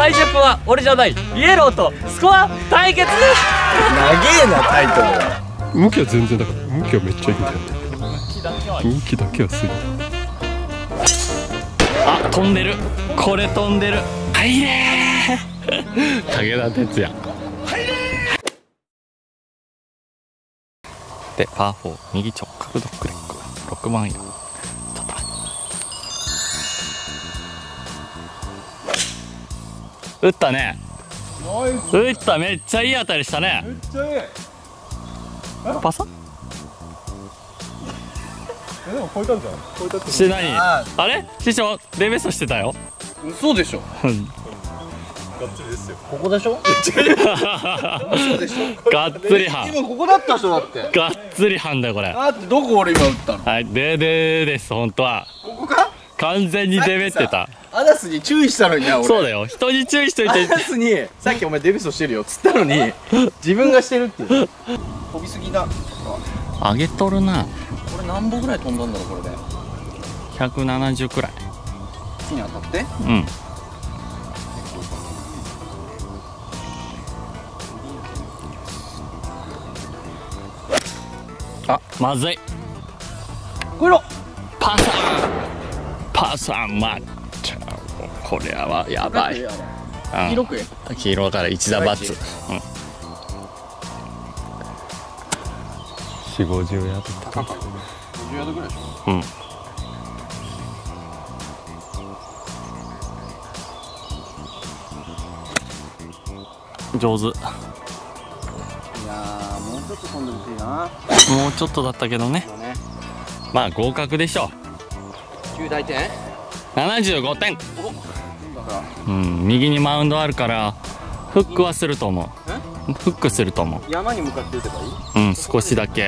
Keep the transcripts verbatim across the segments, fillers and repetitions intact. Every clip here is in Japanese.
最弱は俺じゃない、イエローとスコア対決。 長えなタイトルが。 向きは全然だから、向きはめっちゃいいんだよ。向きだけはすごい。 あ、飛んでる。これ飛んでる。入れー武田鉄矢。でパーフォー右直角ドッグレッグろくまんえん。ちょっと待って、打ったね。打った、めっちゃいい当たりしたね。めっちゃいい。パサでも超えたんじゃん。超えたってして何？あれ師匠レベストしてたよ。 嘘でしょ。 ガッツリですよ。 ここでしょ。嘘でしょ。 がっつり半。 今ここだった人だって。 がっつり半だよこれ。 だってどこ俺今打ったの。 はいででです本当は。 ここか。 完全にデベってた。 アダスに注意したのにな俺。 そうだよ、人に注意しといて。 アダスにさっきお前デベストしてるよっつったのに自分がしてるっていう。飛びすぎだ。 上げとるな。 これ何本ぐらい飛んだんだろうこれで。 ひゃくななじゅうくらい。 木に当たって。 うん。あ、まずい。 これパサンパサンマッチャー。これはやばい。 黄色く黄色から一打バツ。うん。四五十ヤード。 高かった。ごじゅうヤードぐらいでしょ。 うん。上手。 いやーもうちょっと飛んでほしいな。 もうちょっとだったけどね。まあ合格でしょきゅう大点。 ななじゅうごてん。うん、右にマウンドあるからフックはすると思う。フックすると思う。 山に向かって打てばいい。 うん、少しだけ。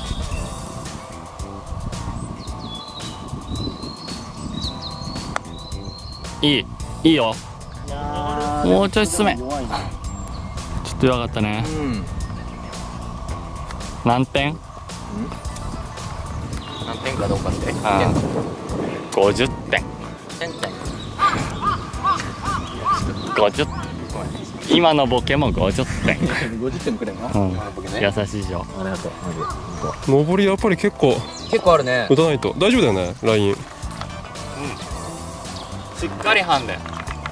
いいいいよ。もうちょい進め。ちょっと弱かったね。何点？ 何点かどうかって。 ごじゅってん。ごじゅってん。今のボケもごじゅってん。 ごじゅってんくれんの。 うん、優しいじゃん。 ありがとう。 上りやっぱり結構結構あるね。 打たないと大丈夫だよねライン。うん。 しっかりハンデ。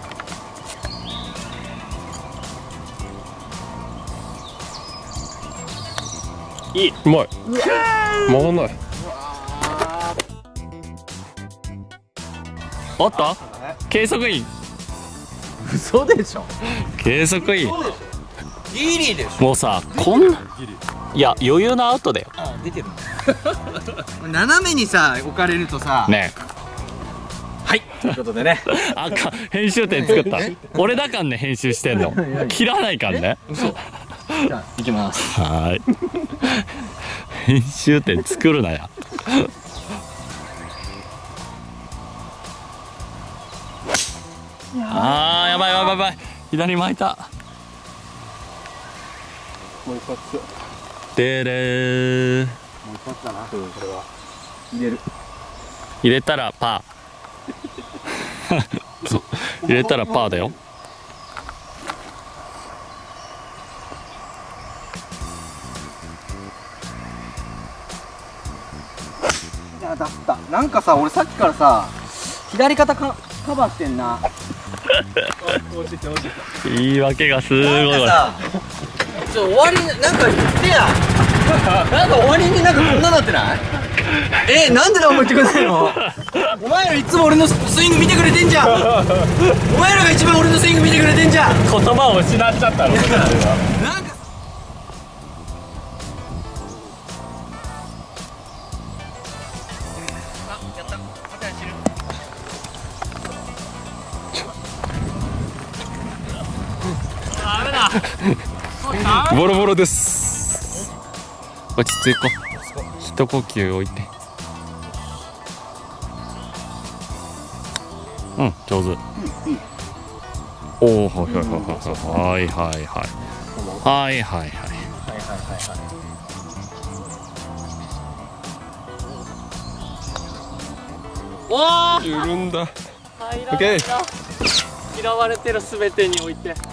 いい。 うまい。回んない。 おっと計測員。 嘘でしょ。 計測員。 ギリでしょ。 もうさこんな、いや余裕のアウトだよ。 あ出てる。斜めにさ置かれるとさね。 はいということでね。 あか編集点作った。俺だかんね編集してんの。切らないかんね。 嘘。じゃあ行きます。 はい。編集点作るなや。あーやばいやばいやばい。左巻いた。 もう一発。 でれー。 もう一発だな。これは入れる。 入れたらパー。入れたらパーだよ。 いやだった。なんかさ俺さっきからさ左肩かカバーしてんな。 言い訳がすごい。 なんかさちょ終わりになんか言ってや。なんか終わりになんかこんななってない？えなんで何も言ってくれないの？お前らいつも俺のスイング見てくれてんじゃん。お前らが一番俺のスイング見てくれてんじゃん。 言葉を失っちゃったの。 なんかボロボロです。 落ち着こう。一呼吸置いて。うん上手。おおはいはいはいはいはいはいはいはい。 おお緩んだ。オッケー。 嫌われてる全てにおいて。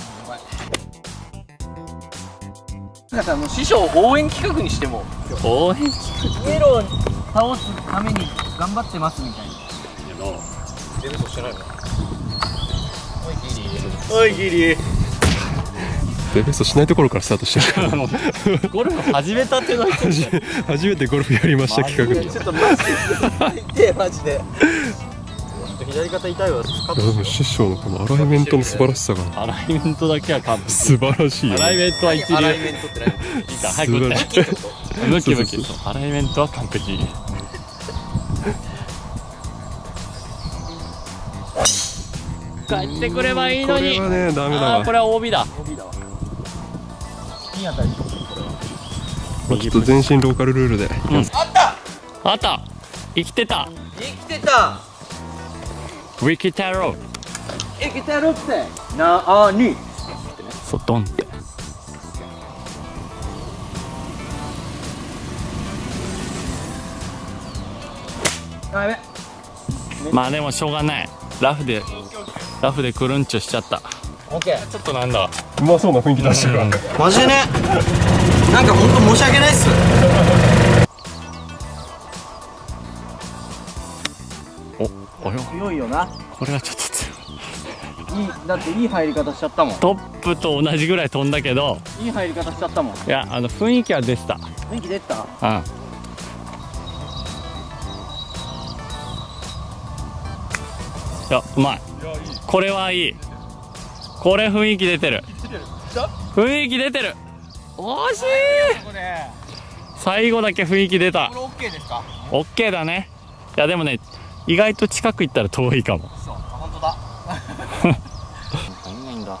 なんかさ、もう師匠応援企画にしても応援イエローに倒すために頑張ってますみたいな。 けど。 デブソしてないの？おいギリおいギリデベストしないところからスタートしてるからゴルフ始めたての人初め初めてゴルフやりました企画で。 ちょっとマジで痛いマジで左肩痛いわ。 いやでも師匠のこのアライメントの素晴らしさがアライメントだけは完璧。 素晴らしいよアライメントは一流。 アライメントって何？ いいか早く打ってムキムキ。そうアライメントは完璧。帰ってくればいいのに。 これはねダメだわ。 あーこれは オービー だ。 いい当たり。 まあちょっと全身ローカルルールで、 うん、 あったあった生きてた。 生きてたウィキ太郎。 生きてるってなあにそうドンってあやべまあでもしょうがない。ラフでラフでクルンチュしちゃった。 オッケー。 ちょっとなんだうまそうな雰囲気出してるから、 マジでね、なんかほんと申し訳ないっす。 おおよ強いよな。 これはちょっと強い。 いい、だっていい入り方しちゃったもん。 トップと同じぐらい飛んだけど、 いい入り方しちゃったもん。 いやあの雰囲気は出てた。 雰囲気出てた。 うんいやうまい。これはいい。これ雰囲気出てる。雰囲気出てる。惜しい。最後だけ雰囲気出た。 これオッケーですか？ オッケーだね。いやでもね意外と近く行ったら遠いかも。 そう、本当だ。 いないんだ。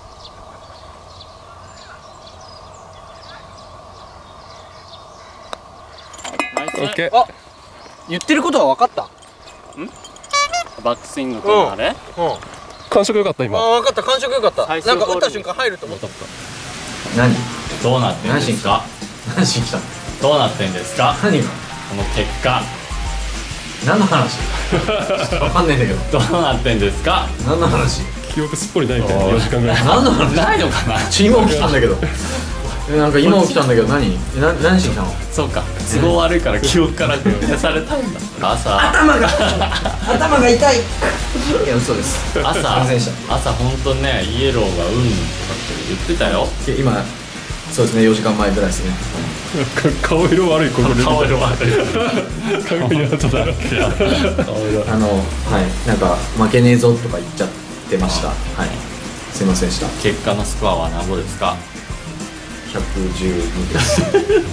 オッケー。 あ、言ってることは分かった。 バックスイングとあれ、 うん。 感触良かった今。 あ、分かった。感触良かった。 最終なんか打ったボール瞬間入ると思った。何？ どうなってんですか。 何しに来たの？ どうなってんですか何が？ この結果。 何の話？分かんないんだけど。 どうなってんですか。 何の話？ 記憶すっぽりないみたいなよじかんぐらい。 何の話？ ないのかな。 ち今起きたんだけど。え、なんか今起きたんだけど、何？え、な、何しに来たの？ そうか都合悪いから記憶から消されたんだ。朝頭が頭が痛い。いや、嘘です。 朝すいませんでした朝本当ねイエローがうんとかって言ってたよ。 今、そうですね、よじかんまえぐらいですね。 顔色悪いここで。 顔色悪い。 鏡の後だ。 あの、はい、なんか負けねえぞとか言っちゃってました。はい、すいませんでした。 結果のスコアは何ぼですか。 ひゃくじゅうにです。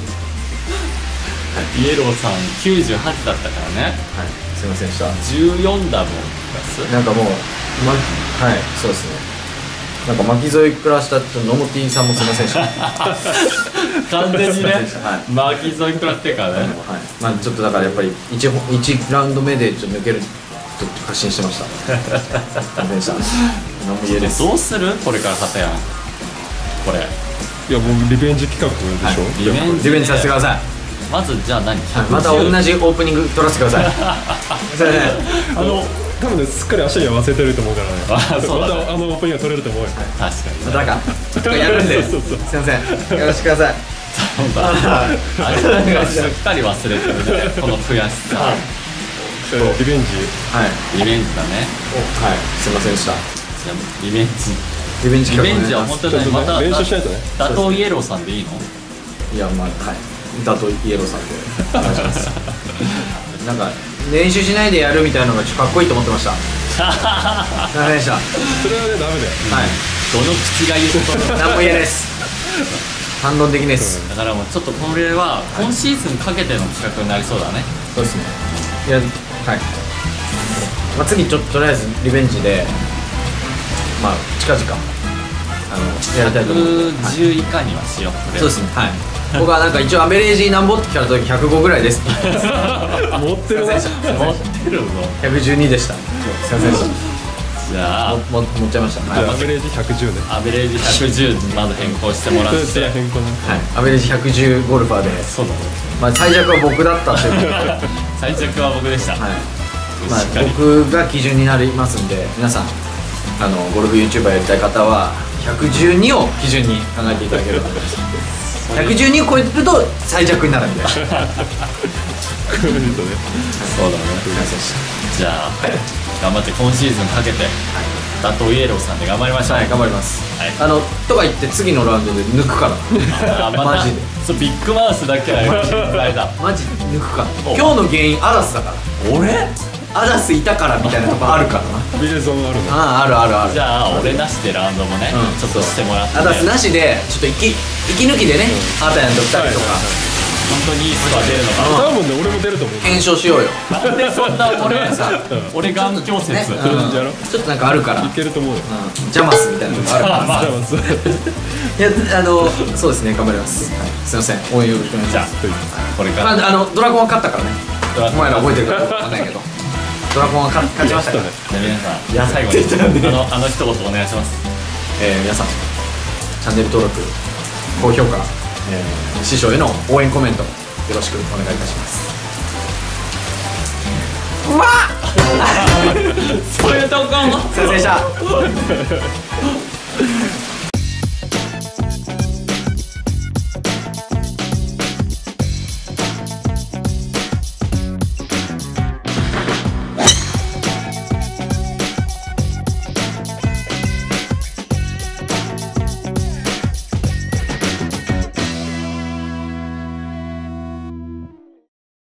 イエローさんきゅうじゅうはちだったからね。 はい、すいませんでした。 じゅうよんダもプラス。 なんかもう、ま、はい、そうですね。なんか巻き添え食らした野本さんもすいませんでした。 完全にねは巻き添え食らってからね。 はい、まあちょっとだからやっぱり 1, 1ラウンド目でちょっと抜けると確信してました。すいませんでした。何も言えないです。 どうするこれから片やんこれ。 いやもうリベンジ企画でしょ。 はいリベンジリベンジさせてください。 まずじゃあ何、 また同じオープニング撮らせてください。それね、 あの多分ねすっかり明日には忘れてると思うからね。 あそうだねまたあのオープニングが取れると思うよ。 確かにまたかとかやるんで、すそうそうそういません、よろしくください。 そうだあれなんかすっかり忘れてるねこの悔しさ。 リベンジ。 はいリベンジだね。 はい、すいませんでした。 じゃあリベンジリベンジリベンジは企本当にまた練習しないとね。 打倒イエローさんでいいの。 画いや、まあ、はい、だとイエローさんでお願いします。なんか練習しないでやるみたいなのがちょっとかっこいいと思ってました。すいませんでした。はそれはねダメだよ。 どの口が言うことい、何も言えないです。反論できないです。 だからもうちょっとこれは今シーズンかけての企画になりそうだね。 そうですね。いや、はい。まあ、次ちょっととりあえずリベンジで、まあ近々あのやりたいと思うので。はい、 ひゃくじゅう以下にはしよう。 そうですね。はい。僕はなんか一応アベレージなんぼって聞かれた時ひゃくごぐらいですって言ってます。 持ってるな。 持ってるぞ。 ひゃくじゅうにでした。すいませんでした。 じゃあもも持っちゃいました。 じゃあはい。 アベレージひゃくじゅうね。 アベレージひゃくじゅうまず変更してもらっそれて。 で変更ね。 はい、アベレージひゃくじゅうゴルファーで、 そうだね。 まあ最弱は僕だったということで、はい。 最弱は僕でした。 まあしっかり僕が基準になりますんで、皆さんあのゴルフ YouTuber やりたい方はひゃくじゅうにを基準に考えていただければと思います。ひゃくじゅうにを超えると最弱になるみたいな。 そうだね。じゃあ頑張って今シーズンかけて打倒イエローさんで頑張りましょう。 はい、頑張ります。 はい、 あのとか言って次のラウンドで抜くから。 あまマジで。 そうビッグマウスだけはあれだ。 マジで抜くから。今日の原因アダスだから。 俺？ アダスいたからみたいなとこあるからな。 ビレゾンあるの。 ああ、あるあるある。 じゃあ俺なしでラウンドもね、 うんちょっとしてもらって、 アダスなしでちょっと息息抜きでね、あたやんとふたりとか本当にいいスコア出るのか多分ね俺も出ると思う。 検証しようよ。 な。なんでそんな俺さ、俺眼鏡説。 ね、うんじゃろちょっとなんかあるから。 いけると思うよ。 うんジャマスみたいなとこあるから。 まあじゃあまずいや、あのそうですね、頑張ります。はい、すいません、応援よろしくお願いしじゃあます。 これからまあ、あのドラゴンは勝ったからね。 ドラお前ら覚えてるかわかんないけど、ドラゴンは勝勝ちましたから。 じゃあ皆さん、いや最後にあのあの一言お願いします。 えー皆さんチャンネル登録、高評価、えー師匠への応援コメントよろしくお願いいたします。うわっそういうとこ。 すいませんでした。